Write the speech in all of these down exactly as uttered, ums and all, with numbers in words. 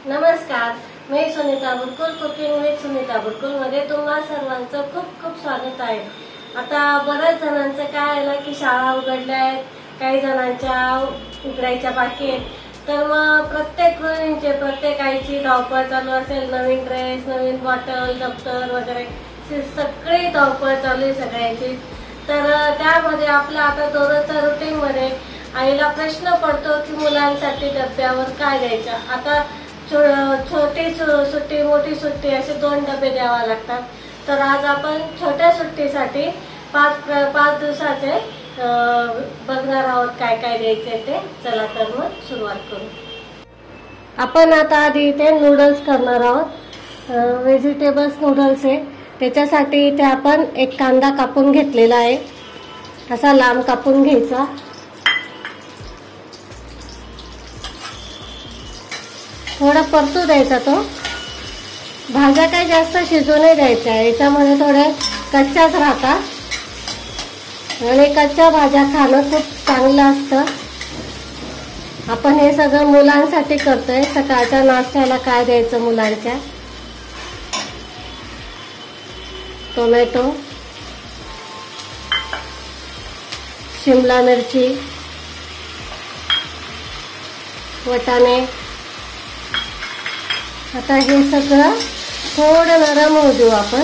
नमस्कार, मी Sunita Burkul cooking with Sunita Burkul मध्ये तुम्हा सर्वांचं खूप खूप स्वागत आहे। आता बऱ्याच जणांचं काय आहे की शाळा उघडल्या आहेत, काही जणांच्या उघडायच्या बाकी आहेत, तर मग प्रत्येक गृहिणीचे प्रत्येक आईची धावपळ चालू असेल। नवीन ड्रेस, नवीन बॉटल, दप्तर वगैरे सगळी धावपळ चालू आहे सगळ्यांची। तर त्यामध्ये आपलं आता दररोजच्या रुटीन मध्ये आईला प्रश्न पडतो की मुलांसाठी डब्यावर काय द्यायचं। आता छोटी सुट्टी मोठी सुट्टी असे दोन डबे द्यावा लागतात। तर आज आपण छोट्या सुट्टीसाठी पाच पाच दिवसाचे बघणार आहोत काय काय द्यायचे ते। चला तर मग सुरुवात करू। आपण आता आधी इथे नूडल्स करणार आहोत। व्हेजिटेबल्स नूडल्स आहे, त्याच्यासाठी इथे आपण एक कांदा कापून घेतलेला आहे, असा लांब कापून घ्यायचा। थोडा परतू द्यायचा तो। भाज्या काही जास्त शिजू नाही द्यायच्या, याच्यामध्ये थोडे कच्च्याच राहतात आणि कच्च्या भाज्या खाणं खूप चांगलं असतं। आपण हे सगळं मुलांसाठी करतोय। सकाळच्या नाश्त्याला काय द्यायचं मुलांच्या, टोमॅटो, शिमला मिरची, वटाणे। आता हे सगळं थोडं नरम होऊ देऊ आपण,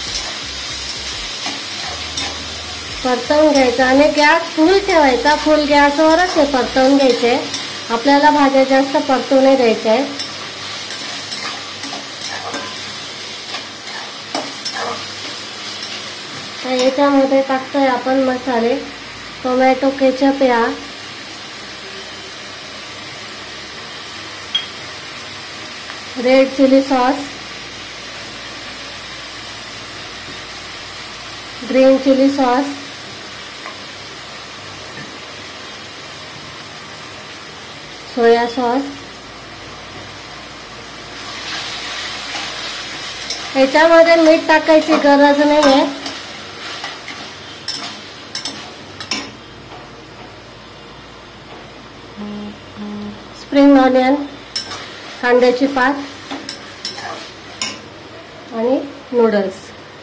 परतवून घ्यायचं आणि गॅस फुल ठेवायचा। फुल गॅसवरच हे परतवून घ्यायचे, आपल्याला भाज्या जास्त परतू नाही द्यायच्या आहेत। तर याच्यामध्ये टाकतोय आपण मसाले। टोमॅटो केचप या, red chilli sauce, green chilli sauce, soya sauce. याच्यामध्ये मीठ टाकायची गरज नाही आहे। स्प्रिंग ऑनियन, कांद्याची पात आणि नूडल्स।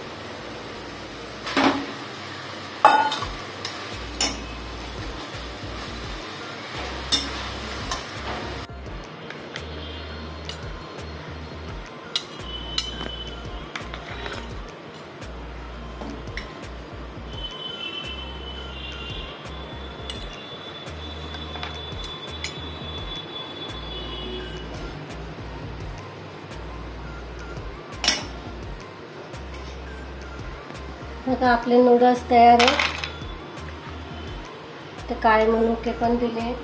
आता आपले नूडल्स तयार आहेत। ते काळे मनुके पण दिले।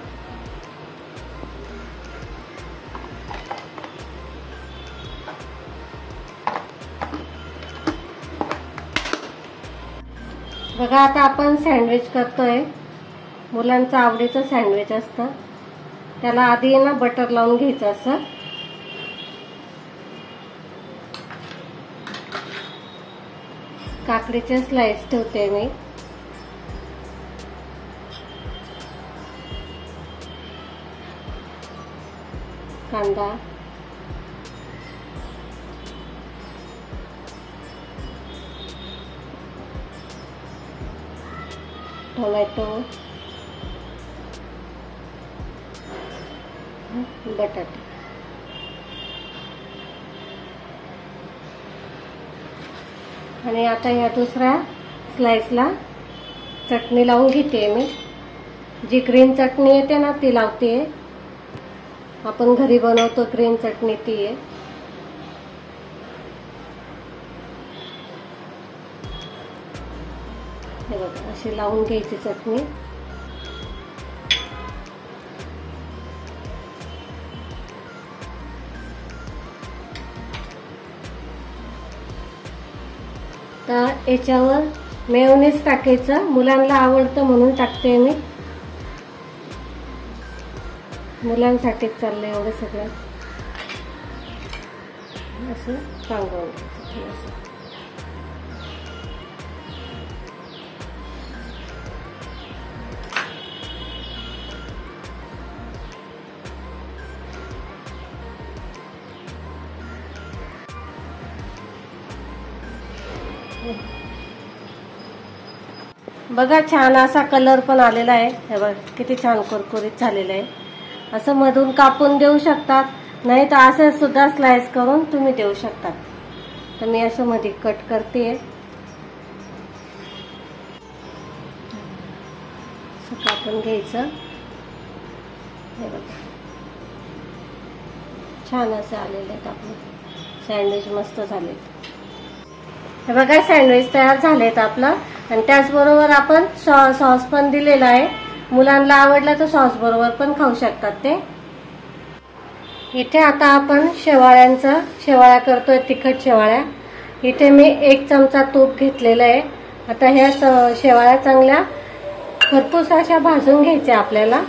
बघा आता आपण सँडविच करतोय। मुलांचं आवडीचं सँडविच असतं, त्याला आधी ना बटर लावून घ्यायचं असं। काकडीचे स्लाइस ठेवते मी। कांदा, टोमॅटो, बटाटे। आणि आता या दुसऱ्या स्लाइसला चटणी लावून घेते मी। जी ग्रीन चटणी येते ना ती लावते, आपण घरी बनवतो ग्रीन चटणी ती आहे। हे बघा अशी लावून घ्यायची चटणी। तर याच्यावर मेयोनीज टाकायचं, मुलांना आवडतं म्हणून टाकते मी। मुलांसाठीच चाललंय एवढं सगळं। असं पांगवून घ्यायचं। बघा छान असा कलर पण आलेला आहे. हे बघ किती छान कुरकुरीत झालेलं आहे. असं मधून कापून देऊ शकतात, नाही तर असं सुद्धा स्लाइस करून तुम्ही देऊ शकतात. तर मी असं मध्ये कट करते. कापून घ्यायचं. हे बघा छान असे आलेले आहेत आपले सँडविच, मस्त झालेत. हे बघा सँडविच तयार झालेत आपलं. आणि त्याचबरोबर आपण सॉस पण दिलेला आहे. मुलांना आवडलं तर सॉस बरोबर पण खाऊ शकतात ते. इथे आता आपण शेवाळ्यांचं शेवाळ्या करतोय, तिखट शेवाळ्या. इथे मी एक चमचा तूप घेतलेलं आहे. आता ह्या शेवाळ्या चांगल्या भरपूर अशा भाजून घ्यायच्या आपल्याला.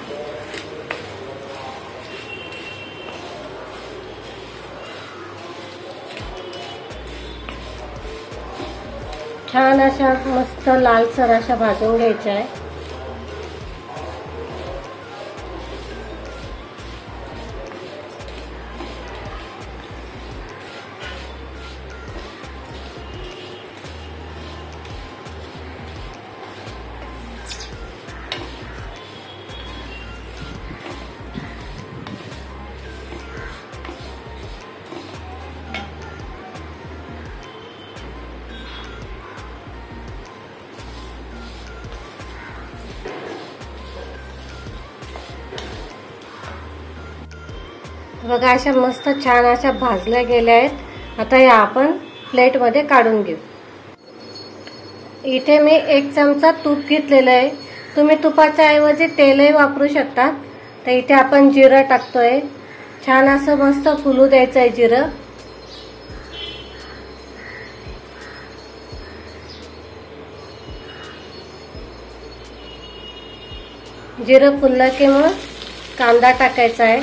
छान अशा मस्त लालसर अशा भाजून घ्यायच्या आहे. बघा अशा मस्त छान अशा भाजल्या गेल्या आहेत. आता या आपण प्लेट मध्ये काढून घेऊ. इथे मी एक चमचा तूप घेतलेलं आहे. तुम्ही तुपाच्या ऐवजी तेलही वापरू शकता. तर इथे आपण जिरं टाकतोय. छान असं मस्त फुलू द्यायचंय जिरं. जिरं फुललं की मग कांदा टाकायचा आहे.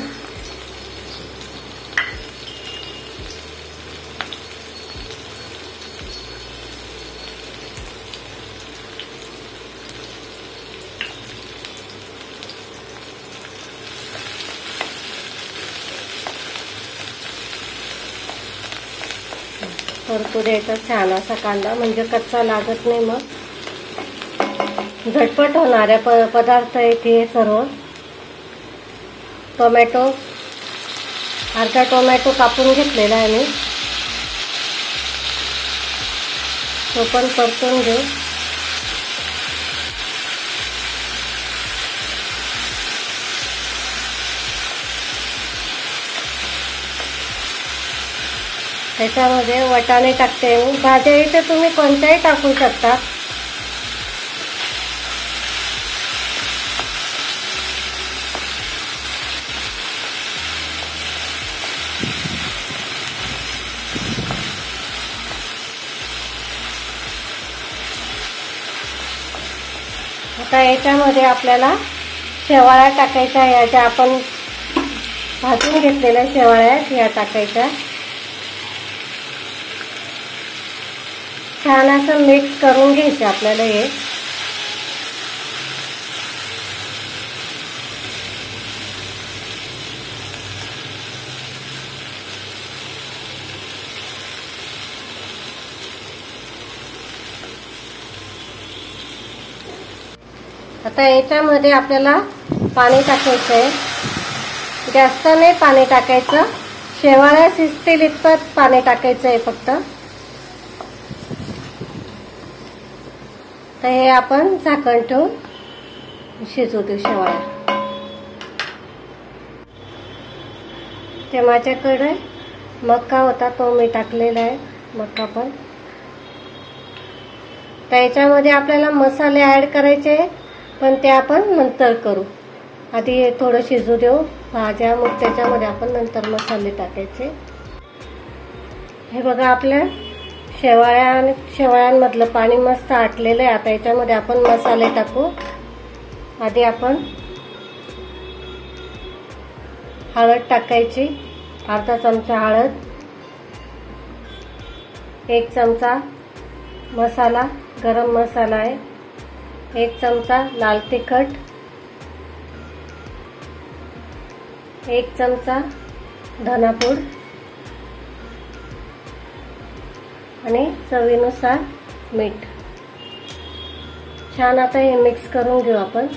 परतू द्यायचा छान असा कांदा, म्हणजे कच्चा लागत नाही. मग झटपट होणाऱ्या प पदार्थ आहेत हे सर्व. टोमॅटो अर्धा टोमॅटो कापून घेतलेला आहे मी, तो पण परतून घेऊ. त्याच्यामध्ये वाटाणे टाकते. भाज्या इथे तुम्ही कोणत्याही टाकू शकता. आता याच्यामध्ये आपल्याला शेवाळ्या टाकायच्या. या ज्या आपण भाजून घेतलेल्या शेवाळ्या आहेत या टाकायच्या. छान असं मिक्स करून घ्यायचं आपल्याला हे. आता याच्यामध्ये आपल्याला पाणी टाकायचं आहे. जास्त नाही पाणी टाकायचं, शेवाळ्या शिजतील इतपत पाणी टाकायचं आहे फक्त. तर हे आपण झाकण ठेवून शिजू देऊ शेवाळ्या. ते माझ्याकडे मका होता तो मी टाकलेला आहे, मका पण. तर याच्यामध्ये आपल्याला मसाले ऍड करायचे, पण ते आपण नंतर करू. आधी हे थोडं शिजू देऊ भाज्या, मग त्याच्यामध्ये आपण नंतर मसाले टाकायचे. हे बघा आपल्या शेवाळ्या आणि शेवाळ्यांमधलं पाणी मस्त आटलेलं आहे. आता याच्यामध्ये आपण मसाले टाकू. आधी आपण हळद टाकायची, अर्धा चमचा हळद, एक चमचा मसाला गरम मसाला आहे, एक चमचा लाल तिखट, एक चमचा धनापूड आणि चवीनुसार मीठ. छान आता हे मिक्स करून घेऊ आपण.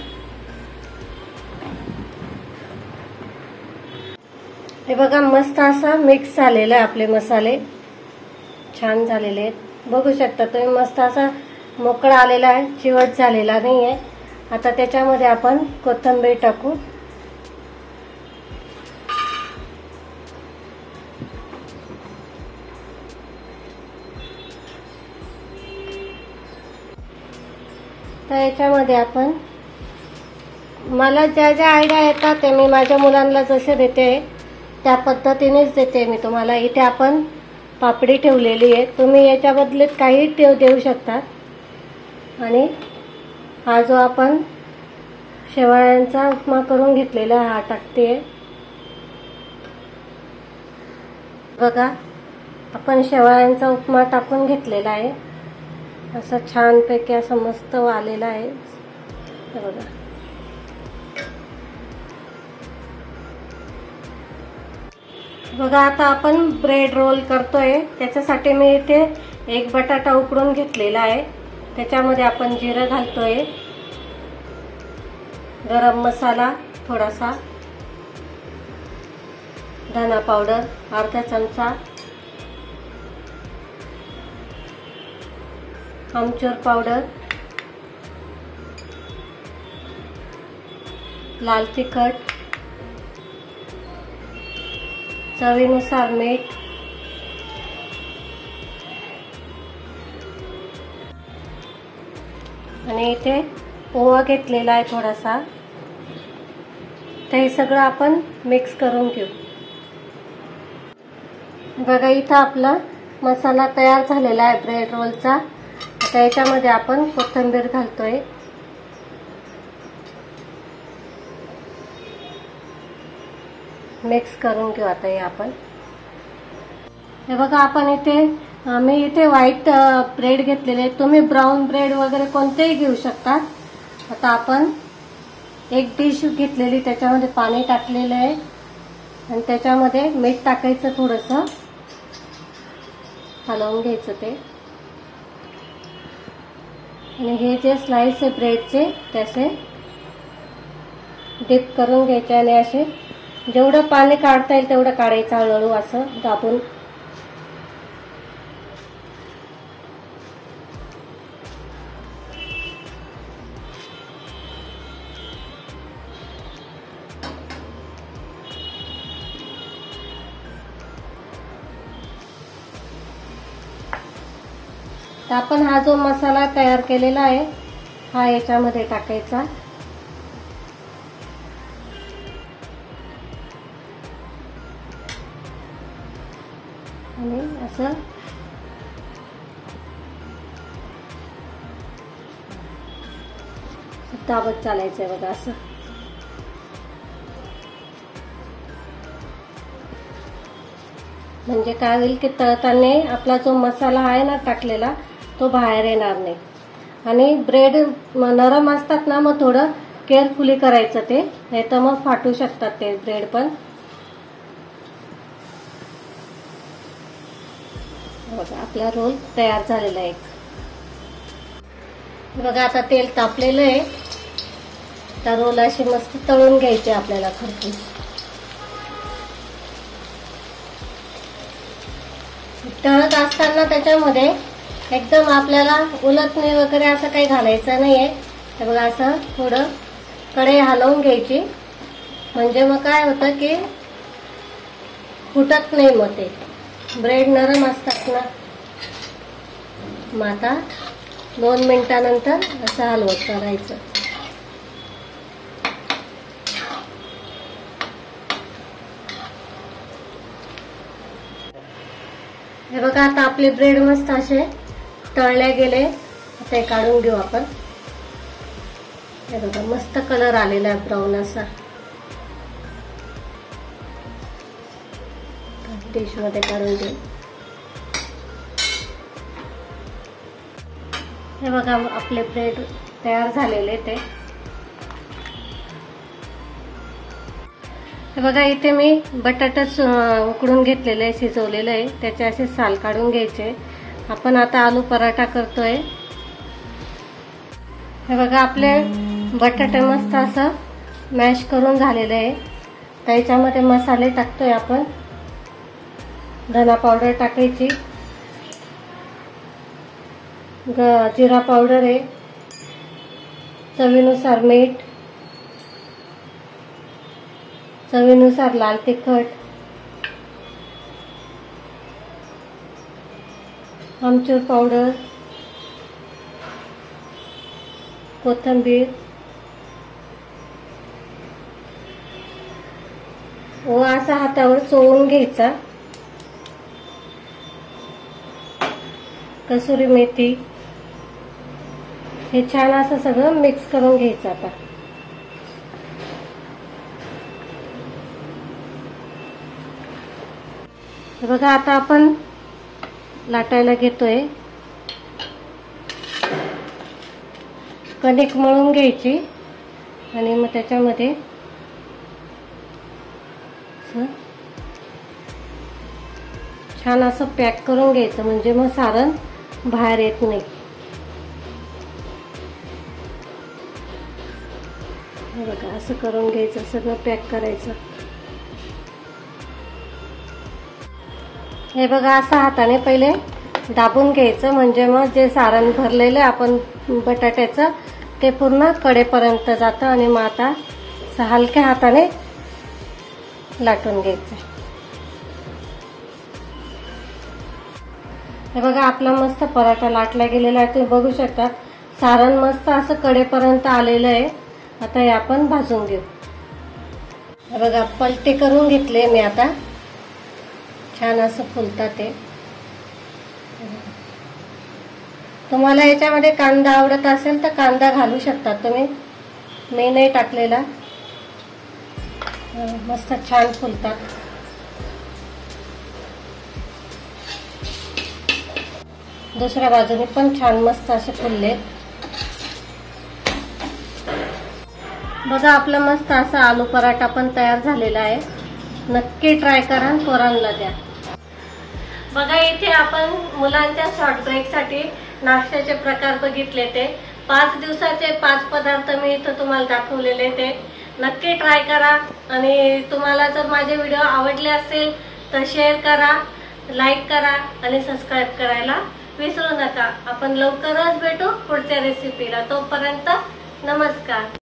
हे बघा मस्त असा मिक्स झालेला आहे. आपले मसाले छान झालेले आहेत. बघू शकता तुम्ही मस्त असा मोकळा आलेला आहे, चिवट झालेला नाही आहे. आता त्याच्यामध्ये आपण कोथिंबीर टाकू. तर याच्यामध्ये आपण मला ज्या ज्या आयडिया येतात ते मी माझ्या मुलांना जसे देते त्या पद्धतीनेच देते मी तुम्हाला. इथे आपण पापडी ठेवलेली आहे, तुम्ही याच्या बदल्यात काही ठेव देऊ शकता. आणि हा जो आपण शेवाळ्यांचा उपमा करून घेतलेला हा टाकते. बघा आपण शेवाळ्यांचा उपमा टाकून घेतलेला आहे. असं छानपैकी असं मस्त आलेला आहे. बघा बघा आता आपण ब्रेड रोल करतोय. त्याच्यासाठी मी इथे एक बटाटा उकडून घेतलेला आहे. त्याच्यामध्ये आपण जिरं घालतोय, गरम मसाला थोडासा, धना पावडर अर्धा चमचा, आमचूर पावडर, लाल तिखट, चवीनुसार मीठ, आणि इथे पोहा घेतलेला आहे थोडासा. तर हे सगळं आपण मिक्स करून घेऊ. बघा इथं आपला मसाला तयार झालेला आहे ब्रेड रोलचा. आता याच्यामध्ये आपण कोथिंबीर घालतोय. मिक्स करून घेऊ आता हे आपण. हे बघा आपण इथे मी इथे व्हाईट ब्रेड घेतलेले, तुम्ही ब्राऊन ब्रेड वगैरे कोणतेही घेऊ शकता. आता आपण एक डिश घेतलेली, त्याच्यामध्ये पाणी टाकलेलं आहे आणि त्याच्यामध्ये मीठ टाकायचं, थोडंसं हलवून घ्यायचं ते. आणि हे जे स्लाइस आहे ब्रेडचे त्याचे डिप करून घ्यायचे आणि असे जेवढं पाणी काढता येईल तेवढं काढायचं, हळूहळू असं दाबून. तर आपण हा जो मसाला तयार केलेला आहे हा याच्यामध्ये टाकायचा. आणि असं दाबत चालायचं आहे बघा असं. म्हणजे काय होईल की तळताना आपला जो मसाला आहे ना टाकलेला तो बाहेर येणार नाही. आणि ब्रेड नरम असतात ना, मग थोडं केअरफुली करायचं ते, नाही तर मग फाटू शकतात ते ब्रेड पण. बघा आपला रोल तयार झालेला आहे. बघा आता तेल तापलेलं आहे. त्या रोल अशी मस्त तळून घ्यायचे आपल्याला खरपूस. तळत असताना त्याच्यामध्ये एकदम आपल्याला उलटणे वगैरे असं काही घालायचं नाहीये. तर बघा असं थोडं कढई हलवून घ्यायची, म्हणजे मग काय होतं की फुटत नाही. मग ते ब्रेड नरम असतात ना. मग आता दोन मिनिटानंतर असं हलवत करायचं. हे बघा आता आपले ब्रेड मस्त असे तळले गेले. आता हे काढून घेऊ आपण. हे बघा मस्त कलर आलेला आहे ब्राऊन असा. डिश मध्ये काढून घेऊ. हे बघा आपले ब्रेड तयार झालेले ते. हे बघा इथे मी बटाटाच उकडून घेतलेलं आहे, शिजवलेलं आहे. त्याचे असे साल काढून घ्यायचे आपण आता आलू पराठा करतोय। हे बघा आपले बटाटे मस्त असं मॅश करून झालेले आहे। त्याच्यामध्ये मसाले टाकतोय आपण। धना पावडर टाकायची, जिरा पावडर आहे, चवीनुसार मीठ, चवीनुसार लाल तिखट, आमचूर पावडर, कोथिंबीर, व असा हातावर चोळून घ्यायचा, कसुरी मेथी, हे छान असं सगळं मिक्स करून घ्यायचं। आता हे बघा आता आपण लाटायला घेतोय। कणिक मळून घ्यायची आणि मग त्याच्यामध्ये छान असं पॅक करून घ्यायचं, म्हणजे मग सारण बाहेर येत नाही। हे बघा असं करून घ्यायचं, सगळं पॅक करायचं। हे बघा असं हाताने पहिले दाबून घ्यायचं, म्हणजे मग जे सारण भरलेलं आपण बटाट्याचं ते पूर्ण कडेपर्यंत जातं आणि मग आता हलक्या हाताने लाटून घ्यायचं। हे बघा आपला मस्त पराठा लाटला गेलेला आहे। तुम्ही बघू शकता सारण मस्त असं कडेपर्यंत आलेलं आहे। आता हे आपण भाजून घेऊ। हे बघा पलटे करून घेतले मी आता, छान असं फुलतात ते। तुम्हाला याच्यामध्ये कांदा आवडत असेल तर कांदा घालू शकता तुम्ही, मी नाही टाकलेला। मस्त छान फुलतात। दुसऱ्या बाजूने पण छान मस्त असे फुलले। बघा आपला मस्त असा आलू पराठा पण तयार झालेला आहे। नक्की ट्राय करा आणि पोरांना द्या। बघा इथे आपण मुलांच्या शॉर्ट ब्रेक साठी नाश्त्याचे प्रकार बघितले। ते पाच दिवसाचे पाच पदार्थ मी इथं तुम्हाला दाखवलेले, ते नक्की ट्राय करा। आणि तुम्हाला जर माझे व्हिडिओ आवडले असेल तर शेअर करा, लाईक करा आणि सबस्क्राईब करायला विसरू नका। आपण लवकरच भेटू पुढच्या रेसिपीला। तोपर्यंत नमस्कार।